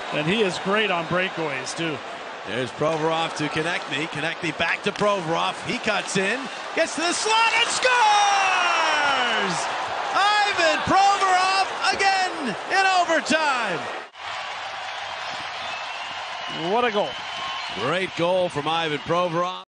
And he is great on breakaways, too. There's Provorov to Konechny. Konechny back to Provorov. He cuts in, gets to the slot and scores! Ivan Provorov again in overtime. What a goal. Great goal from Ivan Provorov.